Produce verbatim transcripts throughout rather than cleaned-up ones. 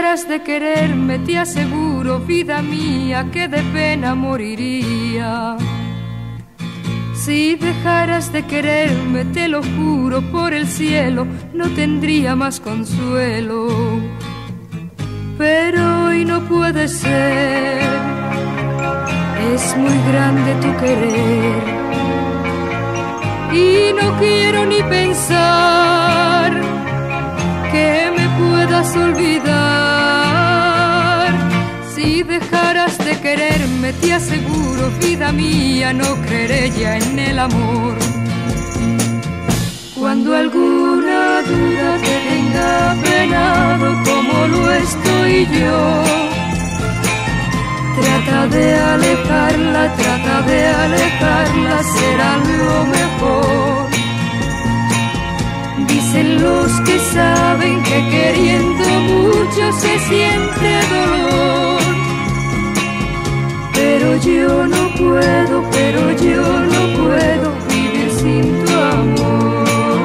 dejaras de quererme, te aseguro, vida mía, que de pena moriría. Si dejaras de quererme, te lo juro por el cielo, no tendría más consuelo. Pero hoy no puede ser, es muy grande tu querer y no quiero ni pensar que me puedas olvidar. Si dejaras de quererme, te aseguro, vida mía, no creeré ya en el amor. Cuando alguna duda te tenga penado como lo estoy yo, trata de alejarla, trata de alejarla, será lo mejor. Dicen los que saben que queriendo mucho se siente dolor, pero yo no puedo, pero yo no puedo vivir sin tu amor.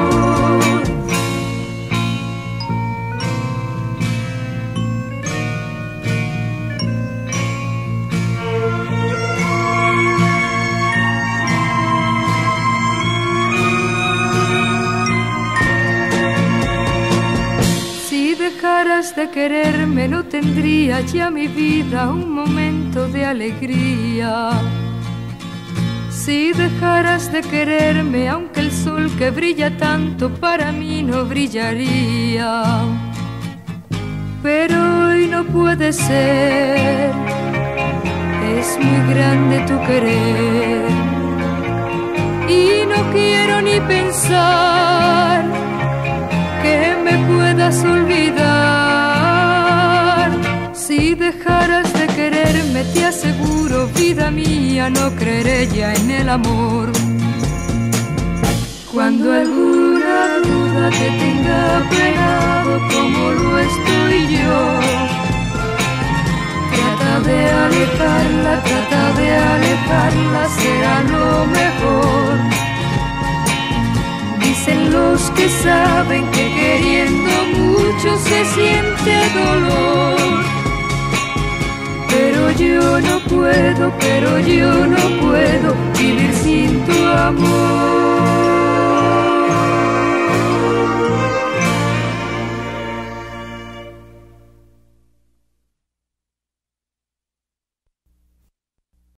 Si dejaras de quererme, no tendría ya mi vida un momento de alegría. Si dejaras de quererme, aunque el sol que brilla tanto para mí no brillaría. Pero hoy no puede ser, es muy grande tu querer y no quiero ni pensar que me puedas olvidar. Si dejaras de quererme, te aseguro, vida mía, no creeré ya en el amor. Cuando alguna duda te tenga penado como lo estoy yo, trata de alejarla, trata de alejarla, será lo mejor. Dicen los que saben que queriendo mucho se siente dolor, pero yo no puedo, pero yo no puedo vivir sin tu amor.